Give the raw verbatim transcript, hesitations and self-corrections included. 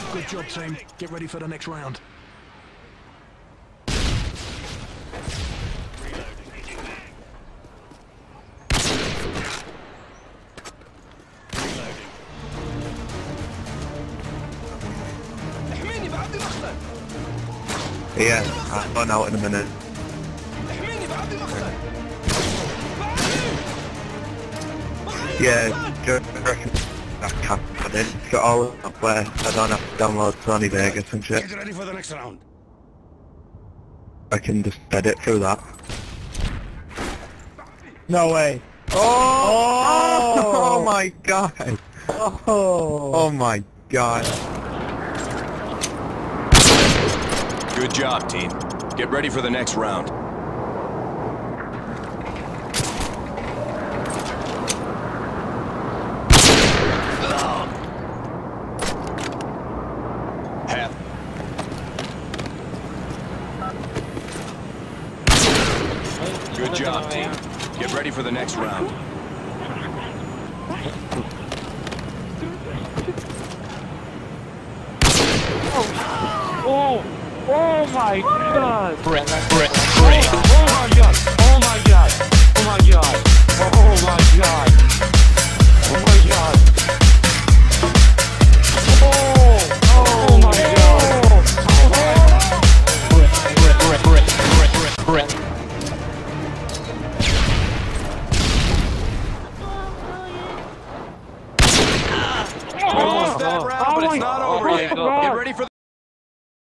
Good job, team. Get ready for the next round. Yeah, I'll run out in a minute. Yeah, just reckon I can't put it. It's got all up where I don't have to download Sony Vegas and shit. Get ready for the next round. I can just edit through that. No way. Oh! Oh, oh my god! Oh. Oh my god. Good job, team. Get ready for the next round. Half. Good job, team. Get ready for the next round. Oh, oh my god! Brick, brick, brick. Oh my god! Oh my god! Oh my god! Oh my god! Oh my god! Oh! Oh my god! Brick, brick, brick, brick, brick, brick. Almost that round, but it's not over yet. Get ready for